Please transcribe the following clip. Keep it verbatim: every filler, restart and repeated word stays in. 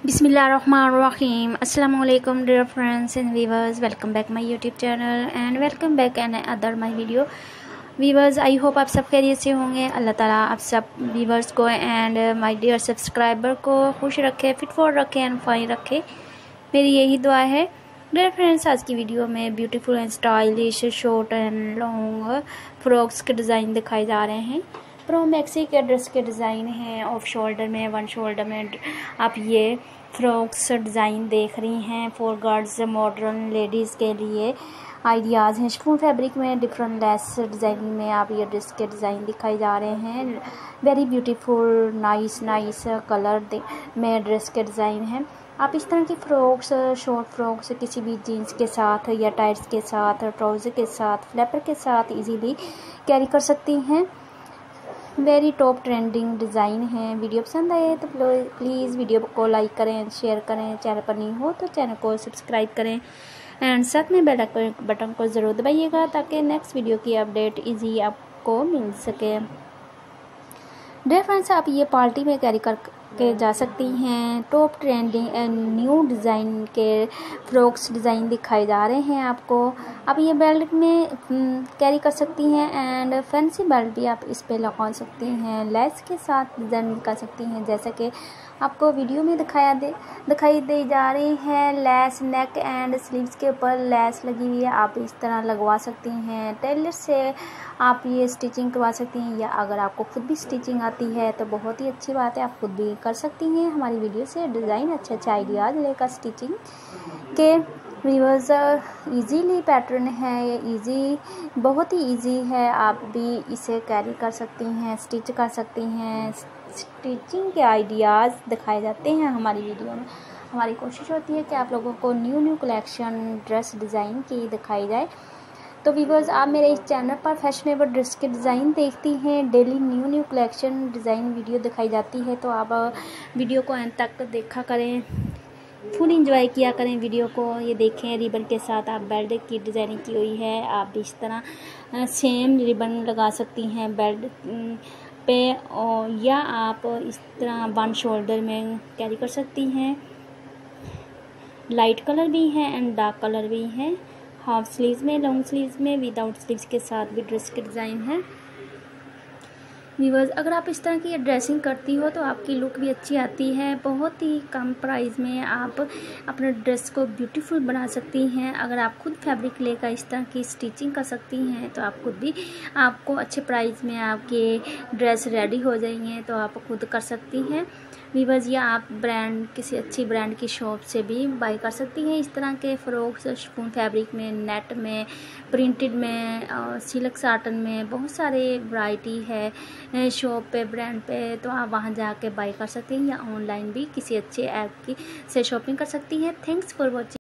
Bismillahirrahmanirrahim. Assalamu alaikum dear friends and viewers. Welcome back my YouTube channel and welcome back and other my video. Viewers, I hope आप सब खैरियत से होंगे। अल्लाह ताला आप सब viewers को एंड माय डियर सब्सक्राइबर को खुश रखे, फिट फॉर रखे एंड फाइन रखे, मेरी यही दुआ है। डियर फ्रेंड्स, आज की वीडियो में beautiful and stylish short and long frocks के डिज़ाइन दिखाए जा रहे हैं। प्रो मैक्सी के ड्रेस के डिज़ाइन हैं। ऑफ शोल्डर में, वन शोल्डर में आप ये फ्रॉक्स डिज़ाइन देख रही हैं। फॉर गर्ल्स, मॉडर्न लेडीज़ के लिए आइडियाज़ हैं। शिफॉन फैब्रिक में डिफरेंट लेस डिज़ाइन में आप ये ड्रेस के डिज़ाइन दिखाए जा रहे हैं। Very beautiful nice nice colour में ड्रेस के डिज़ाइन हैं। आप इस तरह की फ्रॉक्स, शॉर्ट फ्रॉक्स किसी भी जीन्स के साथ या टाइट्स के साथ, ट्राउज़र के साथ, फ्लैपर के साथ इजीली कैरी कर सकती हैं। वेरी टॉप ट्रेंडिंग डिज़ाइन है। वीडियो पसंद आए तो प्लीज़ वीडियो को लाइक करें, शेयर करें। चैनल पर नहीं हो तो चैनल को सब्सक्राइब करें एंड साथ में बेल बटन को ज़रूर दबाइएगा ताकि नेक्स्ट वीडियो की अपडेट इजी आपको मिल सके। डियर फ्रेंड्स, आप ये पार्टी में कैरी कर के जा सकती हैं। Top trending and new design के फ्रॉक्स डिज़ाइन दिखाए जा रहे हैं आपको। आप ये बेल्ट में कैरी कर सकती हैं एंड फैंसी बेल्ट भी आप इस पे लगा सकती हैं। लेस के साथ डिज़ाइन कर सकती हैं, जैसा कि आपको वीडियो में दिखाया दे दिखाई दे जा रही है। लेस नेक एंड स्लीव्स के ऊपर लेस लगी हुई है, आप इस तरह लगवा सकती हैं। टेलर से आप ये स्टिचिंग करवा सकती हैं या अगर आपको खुद भी स्टिचिंग आती है तो बहुत ही अच्छी बात है, आप खुद भी कर सकती हैं। हमारी वीडियो से डिज़ाइन अच्छे अच्छे आइडियाज़ लेकर स्टिचिंग के व्यूअर्स इजीली पैटर्न है, ये इजी बहुत ही इजी है। आप भी इसे कैरी कर सकती हैं, स्टिच कर सकती हैं। स्टिचिंग के आइडियाज़ दिखाए जाते हैं हमारी वीडियो में। हमारी कोशिश होती है कि आप लोगों को new new collection dress design की दिखाई जाए। तो व्यूअर्स, आप मेरे इस चैनल पर फैशनेबल ड्रेस के डिज़ाइन देखती हैं। Daily new new collection design video दिखाई जाती है, तो आप वीडियो को एंड तक देखा करें, फुल इंजॉय किया करें वीडियो को। ये देखें, रिबन के साथ आप बेल्ट की डिज़ाइनिंग की हुई है। आप भी इस तरह सेम रिबन लगा सकती हैं बेल्ट पे, और या आप इस तरह वन शोल्डर में कैरी कर सकती हैं। लाइट कलर भी हैं एंड डार्क कलर भी हैं। हाफ स्लीव्स में, लॉन्ग स्लीव्स में, विदाउट स्लीव्स के साथ भी ड्रेस के डिज़ाइन है। व्यूअर्स, अगर आप इस तरह की ड्रेसिंग करती हो तो आपकी लुक भी अच्छी आती है। बहुत ही कम प्राइस में आप अपने ड्रेस को ब्यूटीफुल बना सकती हैं। अगर आप खुद फैब्रिक लेकर इस तरह की स्टिचिंग कर सकती हैं तो आप खुद भी, आपको अच्छे प्राइस में आपके ड्रेस रेडी हो जाएंगे तो आप खुद कर सकती हैं। व्यूअर्स, या आप ब्रांड, किसी अच्छी ब्रांड की शॉप से भी बाई कर सकती हैं इस तरह के फ्रॉक्स। शिफॉन फैब्रिक में, नेट में, प्रिंटेड में और सिल्क साटन में बहुत सारे वैरायटी है शॉप पे, ब्रांड पे, तो आप वहां जाके बाई कर सकती हैं या ऑनलाइन भी किसी अच्छे ऐप की से शॉपिंग कर सकती हैं। Thanks for watching.